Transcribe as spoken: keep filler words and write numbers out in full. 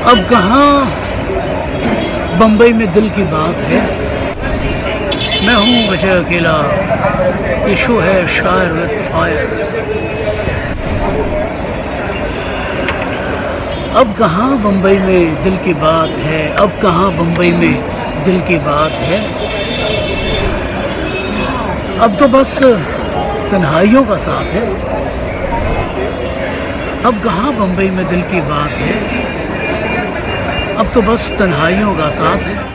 अब कहाँ बम्बई में दिल की बात है। मैं हूँ वजह अकेला, ये शो है शायर विद फायर। अब कहाँ बम्बई में दिल की बात है, अब कहाँ बम्बई में दिल की बात है। अब तो बस तन्हाइयों का साथ है। अब कहाँ बम्बई में दिल की बात है, अब तो बस तन्हाइयों का साथ है।